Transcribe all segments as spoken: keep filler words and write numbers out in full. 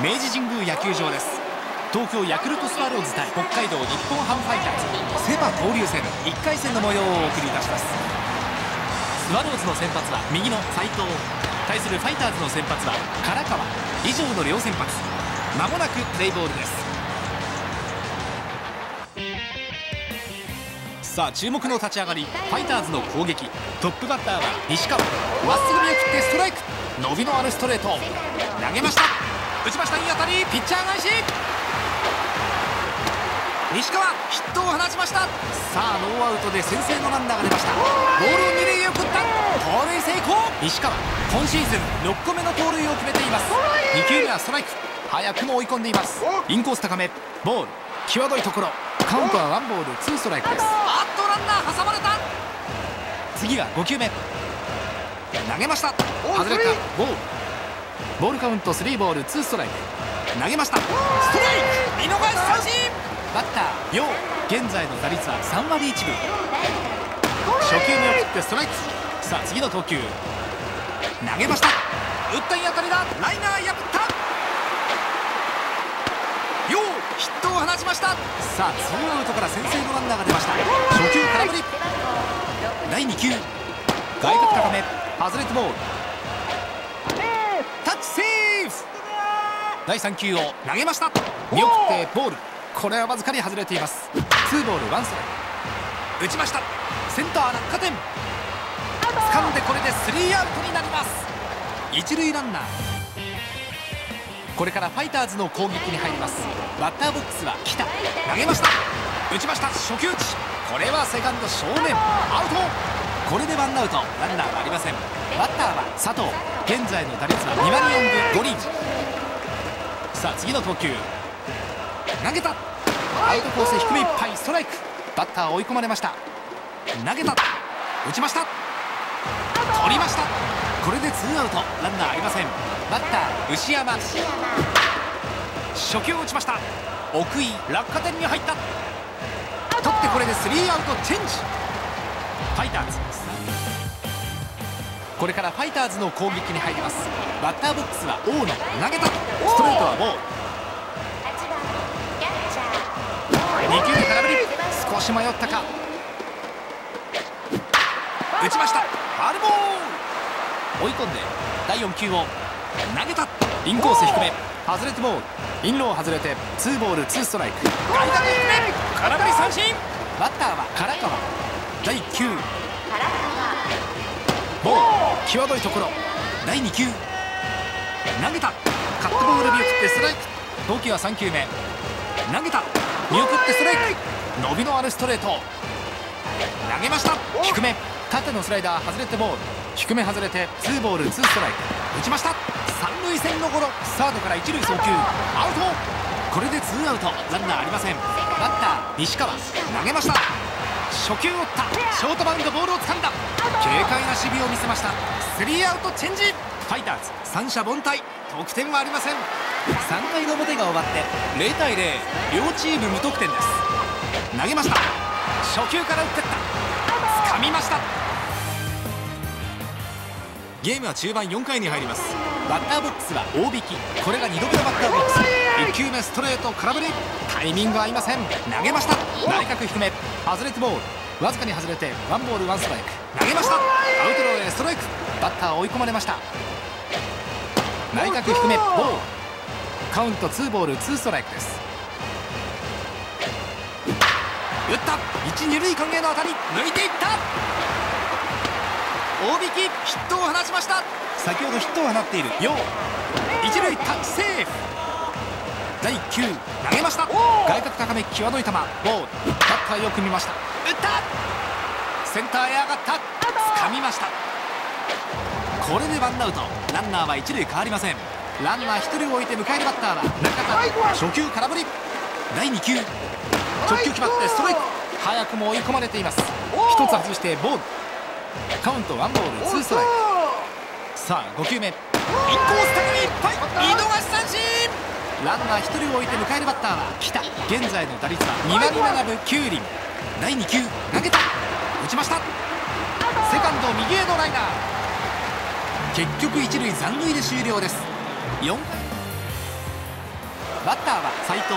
明治神宮野球場です。東京ヤクルトスワローズ対北海道日本ハムファイターズセ・パ交流戦いっかい戦の模様をお送りいたします。スワローズの先発は右の斉藤、対するファイターズの先発は唐川。以上の両先発。まもなくプレイボールです。さあ注目の立ち上がり、ファイターズの攻撃。トップバッターは西川。まっすぐ見送ってストライク。伸びのあるストレート投げました。打ちました。いい当たり。ピッチャー返し。西川ヒットを放ちました。さあノーアウトで先制のランナーが出ました。ボールを二塁へ送った。盗塁成功。西川今シーズンろっこめの盗塁を決めています。にきゅうめはストライク。早くも追い込んでいます。インコース高めボール。際どいところ。カウントはワンボールツーストライクです。あっとランナー挟まれた。次がごきゅうめ投げました。外れた。ボール。ボールカウントスリーボールツーストライク。投げました。ストライク。見逃し三振。バッター陽。現在の打率はさんわりいちぶ。初球目を切ってストライク。さあ次の投球投げました。打ったいい当たりだ。ライナー破った。陽ヒットを放ちました。さあツーアウトから先制のランナーが出ました。初球空振り。だいにきゅう外角高め外れてボール。タッチセーフ。だいさん球を投げました。見送ってボール。これはわずかに外れています。ツーボールワンストライク。打ちました。センター落下点。掴んでこれでスリーアウトになります。一塁ランナー。これからファイターズの攻撃に入ります。バッターボックスは北。投げました。打ちました。初球打ち。これはセカンド正面アウト。これでワンアウトランナーはありません。バッターは佐藤。現在の打率はにわりよんぶごり。さあ次の投球投げた。アウトコース低めいっぱいストライク。バッター追い込まれました。投げた。打ちました。取りました。これでツーアウトランナーありません。バッター牛山。初球を打ちました。奥井落下点に入った。取ってこれでスリーアウトチェンジ。ファイターズ。これからファイターズの攻撃に入ります。バッターボックスは大野。投げた。ストレートはボール。にきゅうで空振り。少し迷ったか。打ちました。ファウルボール。追い込んでだいよん球を投げた。インコース低め外れてボール。インロー外れてツーボールツーストライク。外角低め空振り三振。バッターは唐川。だいいっ球ボール。際どいところ。だいに球投げた。カットボール見送ってストライク。投球はさん球目投げた。見送ってストライク。伸びのあるストレート投げました。低め縦のスライダー外れてボール。低め外れてツーボールツーストライク。打ちました。三塁線のゴロ。サードから一塁送球アウト。これでツーアウトランナーありません。バッター西川。投げました。初球を打った。ショートバウンドボールを掴んだ。軽快な守備を見せました。スリーアウトチェンジ。ファイターズ三者凡退。得点はありません。さんかいの表が終わってゼロたいゼロ。両チーム無得点です。投げました。初球から打ってった。掴みました。ゲームは中盤よんかいに入ります。バッターボックスは大引き。これがにどめのバッターボックス。いっ球目ストレート空振り。タイミング合いません。投げました。内角低め外れてボール。わずかに外れてワンボールワンストライク。投げました。アウトローへストライク。バッター追い込まれました。内角低めボール。カウントツーボールツーストライクです。打った。いち、に塁間への当たり抜いていった。大引きヒットを放ちました。先ほどヒットを放っている陽。一塁タッチセーフ。だいいっ球投げました。外角高め際どい球ボール。バッターよく見ました。打った。センターへ上がった。掴みました。これでワンアウトランナーは一塁変わりません。ランナーひとりを置いて迎えるバッターは中田。初球空振り。だいに球直球決まってストライク。早くも追い込まれています。一つ外してボール。カウントワンボールツーストライク。さあご球目インコース高めいっぱい見逃し三振。ランナーひとりを置いて迎えるバッターは北。現在の打率はにわりななぶきゅうり。だいに球投げた。打ちました。セカンド右へのライナー。結局一塁残塁で終了です。よんバッターは斉藤。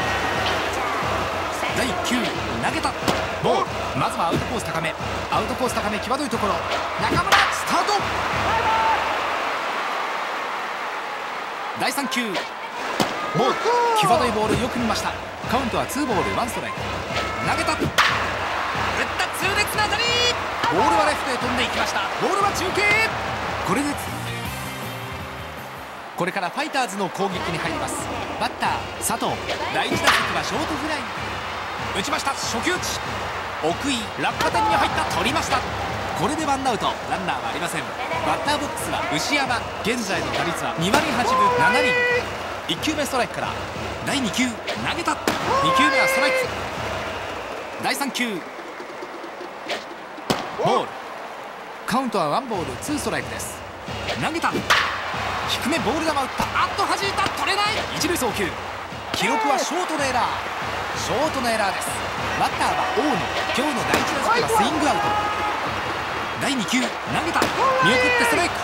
だいきゅう投げたボール。まずはアウトコース高め、アウトコース高め際どいところ、中村スタート。だいさん球ボール、際どいボールよく見ました。カウントはツーボールワンストライク。投げた、打った痛烈な当たり、ボールはレフトへ飛んでいきました。ボールは中継。これでこれからファイターズの攻撃に入ります。バッター佐藤。だいいち打席はショートフライ。打ちました。初球打ち、奥井落下点に入った。取りました。これでワンアウト、ランナーはありません。バッターボックスは牛山。現在の打率はに割はちぶな厘。いっ球目ストライクからだいに球投げた。に球目はストライク。だいさん球ボール、カウントはワンボールツーストライクです。投げた、低めボール球打った。あっと弾いた、取れない。一塁送球、記録はショートのエラー。ショートのエラーです。バッターは大野。今日のだいいち打席はスイングアウト。だいに球投げた、見送ってストライク。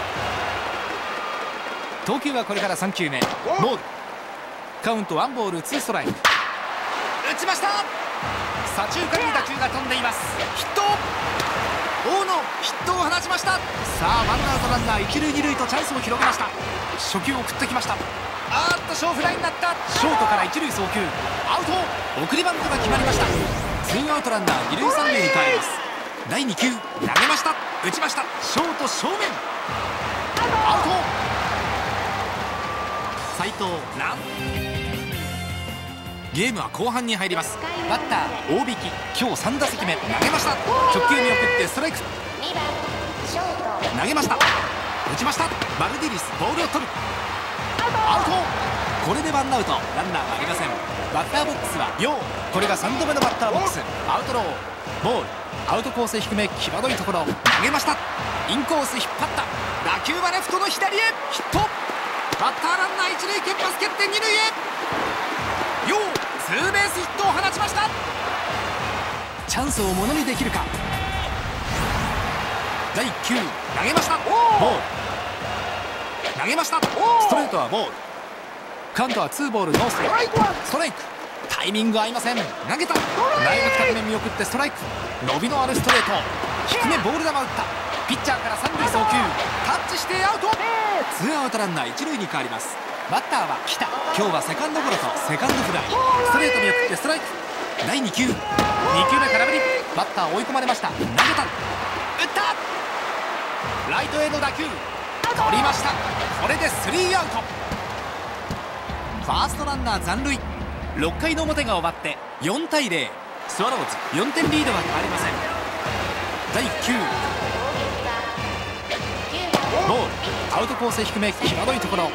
投球はこれからさん球目ボール、カウントワンボールツーストライク。打ちました。左中間に打球が飛んでいます。ヒット。大野ヒットを放ちました。さあワンアウトランナー一塁二塁とチャンスを広げました。初球を送ってきました。あーっと小フライになった。ショートから一塁送球アウト。送りバントが決まりました。ツーアウトランナー二塁三塁に変えます。だいに球投げました。打ちました。ショート正面アウト。斉藤ラン。ゲームは後半に入ります。バッター大引今日さん打席目投げました。直球見送ってストライク。投げました。打ちました。バルディリスボールを取るアウト。これでワンアウト、ランナーはありません。バッターボックスは陽。これがさんどめのバッターボックス。アウトローボール、アウトコース低め際どいところ投げました。インコース引っ張った。打球はレフトの左へヒット。バッターランナー一塁けんパス蹴って二塁へ。陽ツーベースヒットを放ちました。チャンスをものにできるか。だいいっ球投げました。ボール投げました。ストレートはボール、カウントはツーボールノーストライク。ストライク、タイミング合いません。投げた、内角高め見送ってストライク。伸びのあるストレート、低めボール球打った。ピッチャーから三塁送球タッチしてアウト。ツーアウトランナー一塁に変わります。バッターは北。今日はセカンドゴロとセカンドフライ。ストレート見送ってストライク。だいに球に球目空振り。バッター追い込まれました。投げた、打ったライトへの打球取りました。これでスリーアウト。ファーストランナー残塁。ろっかいの表が終わってよんたいゼロ、スワローズよんてんリードは変わりません。だいいっ球ボール、アウトコース低め際どいところ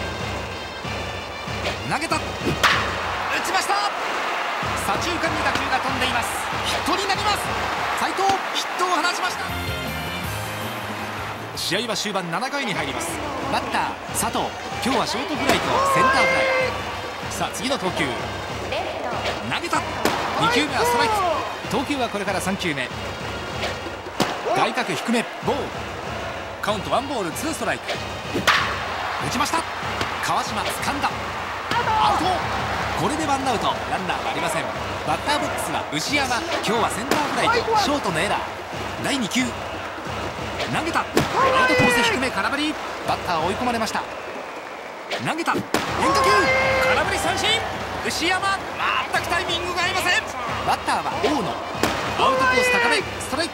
投げた、打ちました。左中間に打球が飛んでいます。ヒットになります。斉藤ヒットを放ちました。試合は終盤ななかいに入ります。バッター佐藤。今日はショートフライとセンターフライ。さあ次の投球投げた。に球目はストライク。投球はこれからさん球目外角低めボール、カウントワンボールツーストライク。打ちました。川島掴んだアウト。これでワンアウト、ランナーはありません。バッターボックスは牛山。今日はセンターフライとショートのエラー。だいに球投げた。アウトコース低め空振り。バッター追い込まれました。投げた変化球空振り三振。牛山全くタイミングが合いません。バッターは大野。アウトコース高めストライク。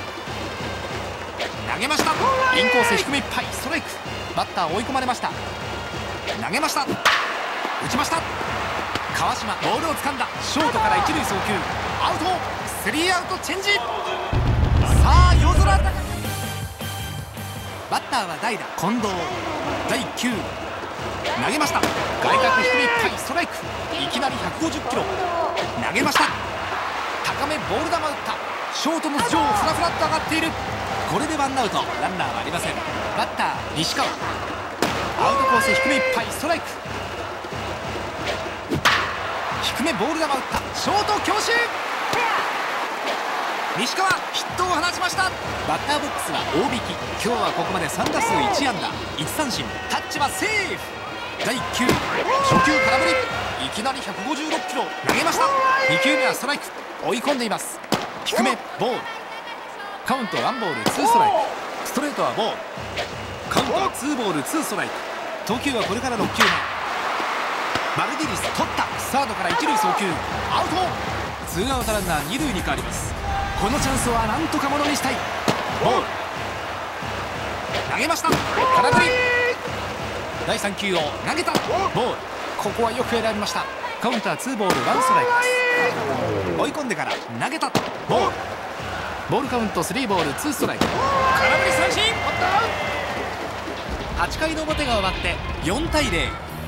投げました。インコース低めいっぱいストライク。バッター追い込まれました。投げました。打ちました。川島ボールを掴んだ。ショートから一塁送球アウト。スリーアウトチェンジ。さあ夜空高く。バッターは代打近藤。だいいっ球投げました。外角低めいっぱいストライク。いきなりひゃくごじゅっキロ投げました。高めボール球打った。ショートの頭上をフラフラっと上がっている。これでワンアウト、ランナーはありません。バッター西川。アウトコース低めいっぱいストライク。低めボール球打った。ショート強襲。西川ヒットを放ちました。バッターボックスは大引。今日はここまでさん打数いち安打いち三振。タッチはセーフ。 だいいっきゅう、初球空振り、いきなりひゃくごじゅうろっキロ投げました。にきゅうめはストライク、追い込んでいます。低めボール、カウントワンボールツーストライク、ストレートはボール、カウントはツーボールツーストライク。投球はこれからろっきゅうめ。バルディリス取った、サードから一塁送球アウト。ツーアウトランナー二塁に変わります。このチャンスはなんとかものにしたい。ボール投げました、空振り。だいさん球を投げた、ボール、ここはよく選びました。カウンターツーボールワンストライクです。追い込んでから投げた、ボール、ボールカウントスリーボールツーストライク、空振り三振。はちかいの表が終わってよんたいゼロ。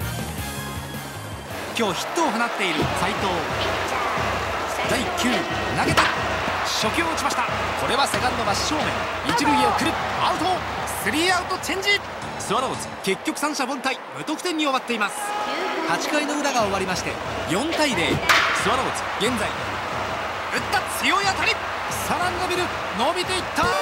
今日ヒットを放っている斉藤。だいいっ球投げた、初球を打ちました。これはセカンド真正面、一塁へ送る、アウト。スリーアウトチェンジ。スワローズ結局三者凡退、無得点に終わっています。はちかいの裏が終わりましてよんたいゼロ。スワローズ現在打った、強い当たり、さらに伸びる、伸びていった、はい。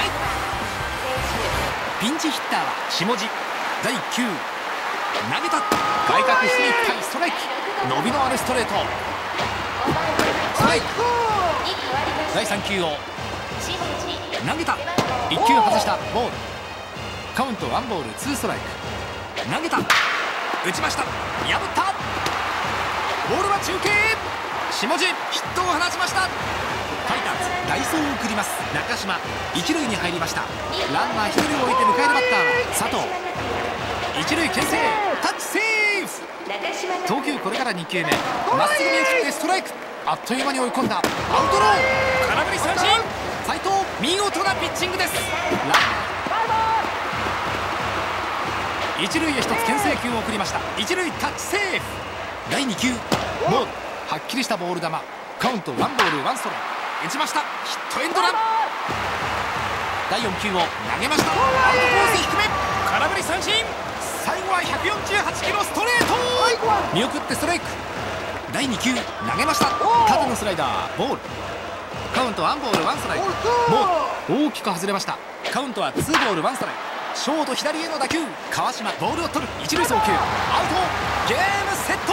ピンチヒッターは下地。だいいっ球投げた、外角一いっぱいストライク、伸びのあるストレート、ストライク。だいさん球を投げた、いっ球外したボール、カウントワンボールツーストライク、投げた、打ちました、破った、ボールは中継、下地ヒットを放ちました。ファイターズ代走を送ります。中島一塁に入りました。ランナーひとりを置いて迎えるバッターは佐藤。一塁牽制、タッチセーフ。投球これからに球目、まっすぐ見送ってストライク、あっという間に追い込んだ、アウトロー、空振り三振。斉藤見事なピッチングです。一塁へ一つ牽制球を送りました。一塁タッチセーフ。だいに球ボール、はっきりしたボール球、カウントワンボールワンストライク、打ちました、ヒットエンドラン。だいよん球を投げました、アウトコース低め、空振り三振。最後はひゃくよんじゅうはちキロストレート、見送ってストライク。だいに球投げました、縦のスライダーボール、カウントワンボールワンストライク、ボール大きく外れました。カウントはツーボールワンストライク、ショート左への打球、川島ボールを取る、一塁送球アウト、ゲームセット。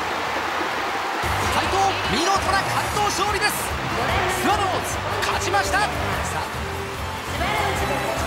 斉藤見事な完投勝利です。スワローズ勝ちました。さあ